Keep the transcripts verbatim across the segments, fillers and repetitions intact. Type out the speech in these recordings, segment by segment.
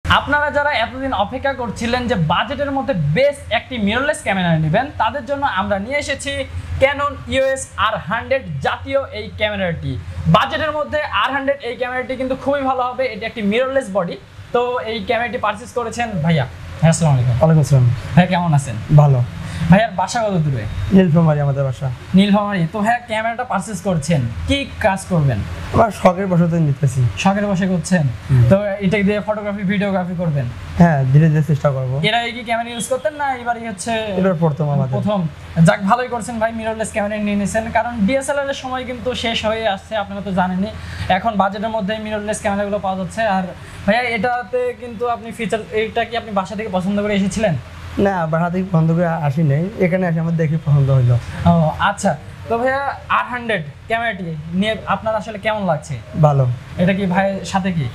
আপনারা যারা এতদিন অপেক্ষা করছিলেন যে বাজেটের মধ্যে বেস্ট একটি মিররলেস ক্যামেরা নেবেন, তাদের জন্য আমরা নিয়ে এসেছি ক্যানন ইউএস আর হান্ড্রেড জাতীয় এই ক্যামেরাটি। বাজেটের মধ্যে আর হান্ড্রেড এই ক্যামেরাটি কিন্তু খুবই ভালো হবে। এটি একটি মিররলেস বডি। তো এই ক্যামেরাটি পারচেস করেছেন ভাইয়া। হ্যাঁ, আসসালামু আলাইকুম। ওয়ালাইকুম আসসালাম। ভাইয়া কেমন আছেন? ভালো। ভাইয়ার বাসা কত দূরে? নীলফামারী আমাদের বাসা। নীলফামারী। তো ভাইয়া ক্যামেরাটা পারচেজ করছেন, কি কাজ করবেন? আমার শখের বশত নিতেছি। শখের বসে করছেন? তো এটা দিয়ে ফটোগ্রাফি ভিডিওগ্রাফি করবেন? হ্যাঁ, ধীরে ধীরে চেষ্টা করব। এরা কি ক্যামেরা ইউজ করতেন না এবারই হচ্ছে এবার প্রথম আমাদের? প্রথম। যাক, ভালোই করছেন ভাই, মিররলেস ক্যামেরা নিয়ে নিয়েছেন, কারণ ডিএসএলআর এর সময় কিন্তু শেষ হয়ে আসছে, আপনারা তো জানেনই। এখন বাজেটের মধ্যে মিররলেস ক্যামেরাগুলো পাওয়া যাচ্ছে। আর ভাইয়া এটাতে কিন্তু আপনি ফিচার, এটা কি আপনি বাসা থেকে পছন্দ করে এসেছিলেন? না, বাসা থেকে পছন্দ করে আসি নাই, এখানে এসে আমার দেখি পছন্দ হইলো। ও আচ্ছা। তো ভাইয়া আর হান্ড্রেড ক্যামেরাটি নিয়ে আপনার আসলে কেমন লাগছে? ভালো। এটা কি ভাইয়ের সাথে কি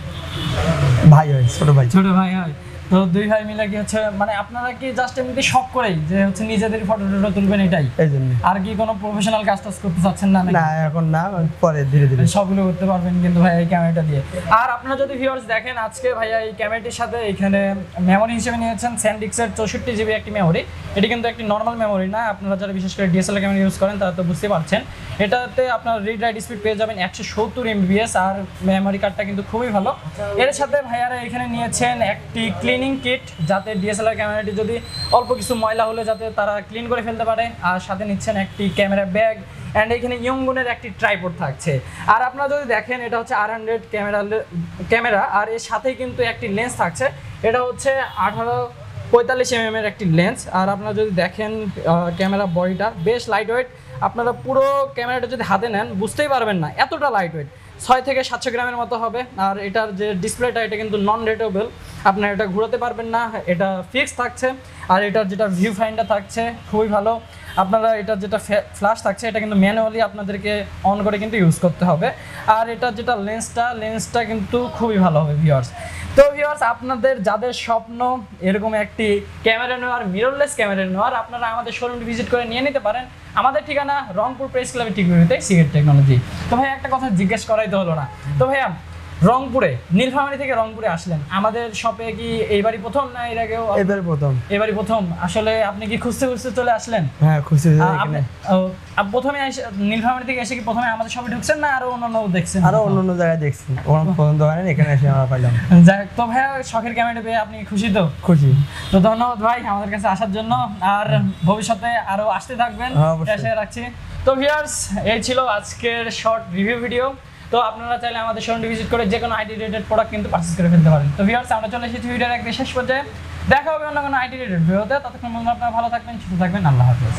ভাই হয়, ছোট ভাই। ছোট ভাই হয়। তো দুই ভাই মিলে কি হচ্ছে, মানে আপনারা কি জাস্ট এমনি শখ করেই যে হচ্ছে নিজেদের ফটো টটো তুলবেন এটাই? এই জন্য। আর কি কোনো প্রফেশনাল কাজ টাজ করতে চাচ্ছেন না? না, এখন না, পরে ধীরে ধীরে সবগুলো করতে পারবেন কিন্তু ভাই এই ক্যামেরাটা দিয়ে। আর আপনারা যদি ভিউয়ার্স দেখেন, আজকে ভাইয়া এই ক্যামেরাটির সাথে এখানে মেমোরি হিসেবে নিয়েছেন স্যান্ডিক্সের চৌষট্টি জিবি একটি মেমোরি। এটি কিন্তু একটি নর্মাল মেমোরি না। আপনারা যারা বিশেষ করে ডিএসএলআর ক্যামেরা ইউজ করেন তারা তো বুঝতে পারছেন। এটাতে আপনার রিড রাইট স্পিড পেয়ে যাবেন একশো সত্তর এমবিপিএস। আর মেমোরি কার্ডটা কিন্তু খুবই ভালো। এর সাথে ভাইয়ারা এখানে নিয়েছেন একটি ক্লিনিং কিট, যাতে ডিএসএলআর ক্যামেরাটি যদি অল্প কিছু ময়লা হলে যাতে তারা ক্লিন করে ফেলতে পারে। আর সাথে নিচ্ছেন একটি ক্যামেরা ব্যাগ অ্যান্ড এখানে ইয়ংগুনের একটি ট্রাইপড থাকছে। আর আপনারা যদি দেখেন, এটা হচ্ছে আর হান্ড্রেড ক্যামেরা ক্যামেরা আর এর সাথেই কিন্তু একটি লেন্স থাকছে। এটা হচ্ছে আঠারো পঁয়তাল্লিশ এম এম এর একটি লেন্স। আর আপনারা যদি দেখেন ক্যামেরা বডিটা বেশ লাইট ওয়েট। আপনারা পুরো ক্যামেরাটা যদি হাতে নেন বুঝতেই পারবেন না এতটা লাইট ওয়েট। ছয় থেকে সাতশো গ্রামের মতো হবে। আর এটার যে ডিসপ্লেটা, এটা কিন্তু নন রেটেবল, আপনারা এটা ঘোরাতে পারবেন না, এটা ফিক্স থাকছে। আর এটার যেটা ভিউ ফাইন্ডার থাকছে খুবই ভালো। আপনারা এটার যেটা ফ্ল্যাশ থাকছে, এটা কিন্তু ম্যানুয়ালি আপনাদেরকে অন করে কিন্তু ইউজ করতে হবে। আর এটার যেটা লেন্সটা লেন্সটা কিন্তু খুবই ভালো হবে ভিউয়ার্স। তো ভিউয়ার্স, আপনাদের যাদের স্বপ্ন এরকম একটি ক্যামেরা নেওয়ার, মিররলেস ক্যামেরা নেওয়ার, আপনারা আমাদের শোরুমটি ভিজিট করে নিয়ে নিতে পারেন। আমাদের ঠিকানা রংপুর প্রেস ক্লাবের ঠিক বিপরীতে সিগেট টেকনোলজি। তো ভাই একটা কথা জিজ্ঞেস করাই তো হলো না। তো ভাইয়া, রংপুরে নীলফামারী থেকে রংপুরে আসলেন আমাদের শপে, কি এইবারই প্রথম না এর আগেও? এবারে প্রথম। এবারই প্রথম। আসলে আপনি কি খুঁজতে খুঁজতে চলে আসলেন? হ্যাঁ, খুশি হয়েছি আপনি প্রথমে নীলফামারী থেকে এসে কি প্রথমে আমাদের শপে ঢুকছেন না আরো অন্যান্য দেখছেন? আরো অন্যান্য জায়গায় দেখছি, ওখানে পছন্দ হয় না, এখানে এসে আমরা পাইলাম। যাক, তো ভাইয়া শখের ক্যামেরা পেয়ে আপনি খুশি তো? খুশি। তো ধন্যবাদ ভাই আমাদের কাছে আসার জন্য। আর ভবিষ্যতে আরো আসতে থাকবেন, এসে রাখছি। তো ভিউয়ার্স, এই ছিল আজকের শর্ট রিভিউ ভিডিও। তো আপনারা চাইলে আমাদের শোরুমটি ভিজিট করে যে কোনো আইটি রিলেটেড প্রোডাক্ট কিন্তু পারচেজ করে ফেলতে পারেন। তো ভিউয়ার্স, আমরা চলে এসেছি ভিডিওর একদম শেষ পর্যায়ে। দেখা হবে অন্য কোনো আইটি রিলেটেড ভিডিওতে। ততক্ষণ আপনারা ভালো থাকবেন, সুস্থ থাকবেন। আল্লাহ হাফেজ।